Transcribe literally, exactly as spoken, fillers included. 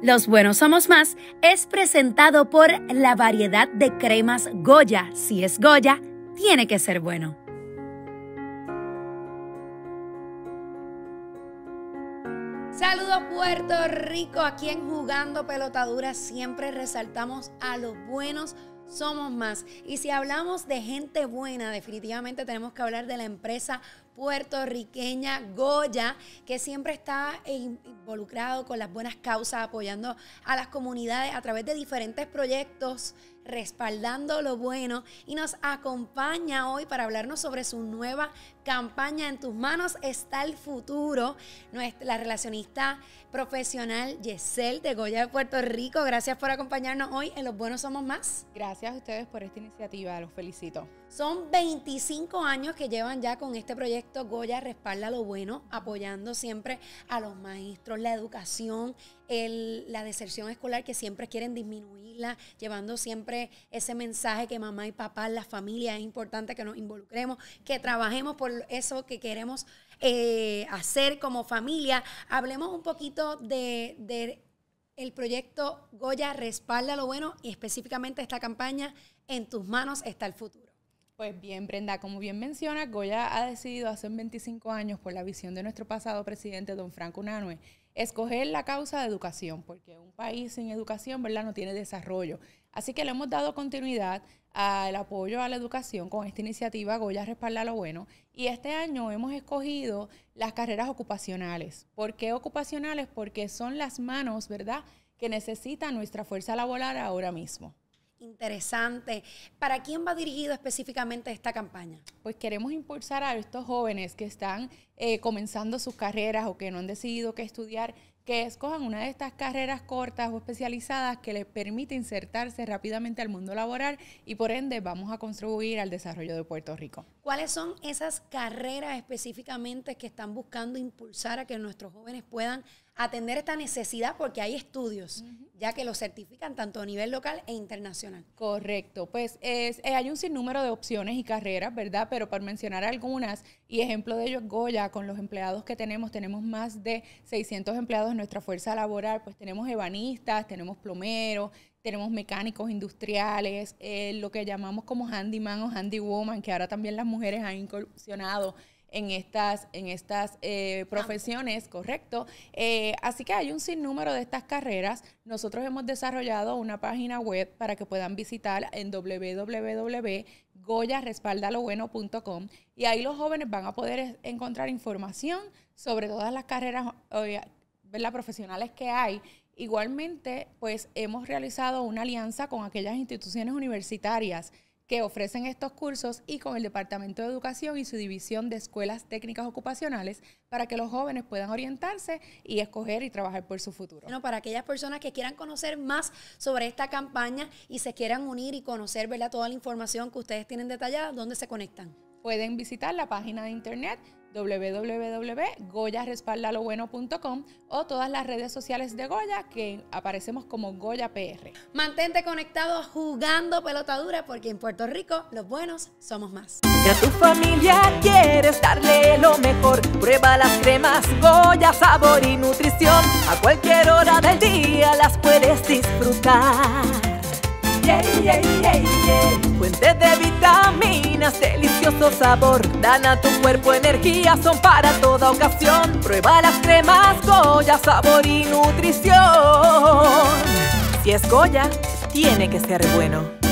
Los Buenos Somos Más es presentado por la variedad de cremas Goya. Si es Goya, tiene que ser bueno. Saludos Puerto Rico, aquí en Jugando Pelotadura siempre resaltamos a los buenos somos más. Y si hablamos de gente buena, definitivamente tenemos que hablar de la empresa puertorriqueña Goya, que siempre está involucrado con las buenas causas, apoyando a las comunidades a través de diferentes proyectos, respaldando lo bueno, y nos acompaña hoy para hablarnos sobre su nueva campaña En tus manos está el futuro. Nuestra, la relacionista profesional Yesel de Goya de Puerto Rico, gracias por acompañarnos hoy en Los Buenos Somos Más. Gracias a ustedes por esta iniciativa, los felicito. Son veinticinco años que llevan ya con este proyecto Goya Respalda lo Bueno, apoyando siempre a los maestros, la educación, el, la deserción escolar que siempre quieren disminuirla, llevando siempre ese mensaje que mamá y papá, la familia, es importante que nos involucremos, que trabajemos por eso que queremos eh, hacer como familia. Hablemos un poquito de, de el proyecto Goya Respalda lo Bueno y específicamente esta campaña En tus manos está el futuro. Pues bien, Brenda, como bien menciona, Goya ha decidido hace veinticinco años, por la visión de nuestro pasado presidente, don Franco Unanue, escoger la causa de educación, porque un país sin educación, ¿verdad?, no tiene desarrollo. Así que le hemos dado continuidad al apoyo a la educación con esta iniciativa Goya Respalda lo Bueno, y este año hemos escogido las carreras ocupacionales. ¿Por qué ocupacionales? Porque son las manos, ¿verdad?, que necesita nuestra fuerza laboral ahora mismo. Interesante. ¿Para quién va dirigido específicamente esta campaña? Pues queremos impulsar a estos jóvenes que están eh, comenzando sus carreras o que no han decidido qué estudiar, que escojan una de estas carreras cortas o especializadas que les permite insertarse rápidamente al mundo laboral y por ende vamos a contribuir al desarrollo de Puerto Rico. ¿Cuáles son esas carreras específicamente que están buscando impulsar a que nuestros jóvenes puedan atender esta necesidad? Porque hay estudios uh-huh. ya que lo certifican tanto a nivel local e internacional. Correcto, pues es, eh, hay un sinnúmero de opciones y carreras, ¿verdad? Pero para mencionar algunas, y ejemplo de ello es Goya, con los empleados que tenemos, tenemos más de seiscientos empleados en nuestra fuerza laboral, pues tenemos ebanistas, tenemos plomeros, tenemos mecánicos industriales, eh, lo que llamamos como handyman o handywoman, que ahora también las mujeres han incursionado en estas, en estas eh, profesiones, correcto. Eh, así que hay un sinnúmero de estas carreras. Nosotros hemos desarrollado una página web para que puedan visitar en w w w punto goya respalda lo bueno punto com y ahí los jóvenes van a poder encontrar información sobre todas las carreras ¿verdad?, profesionales que hay. Igualmente, pues hemos realizado una alianza con aquellas instituciones universitarias que ofrecen estos cursos y con el Departamento de Educación y su división de Escuelas Técnicas Ocupacionales para que los jóvenes puedan orientarse y escoger y trabajar por su futuro. Bueno, para aquellas personas que quieran conocer más sobre esta campaña y se quieran unir y conocer, ¿verdad?, toda la información que ustedes tienen detallada, ¿dónde se conectan? Pueden visitar la página de internet w w w punto goya respalda lo bueno punto com o todas las redes sociales de Goya, que aparecemos como Goya P R. Mantente conectado a Jugando Pelotadura, porque en Puerto Rico los buenos somos más. Si a tu familia quieres darle lo mejor, prueba las cremas Goya, sabor y nutrición. A cualquier hora del día las puedes disfrutar. Yeah, yeah, yeah, yeah. Fuente de vitaminas, delicioso sabor, dan a tu cuerpo energía, son para toda ocasión. Prueba las cremas Goya, sabor y nutrición. Si es Goya, tiene que ser bueno.